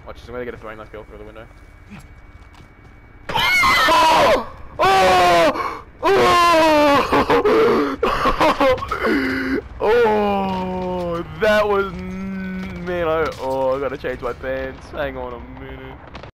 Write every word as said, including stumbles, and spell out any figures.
Watch, I'm gonna get a throwing knife kill through the window. Oh! Oh! Oh! Oh! That was man. I, oh, I gotta change my pants. Hang on a minute.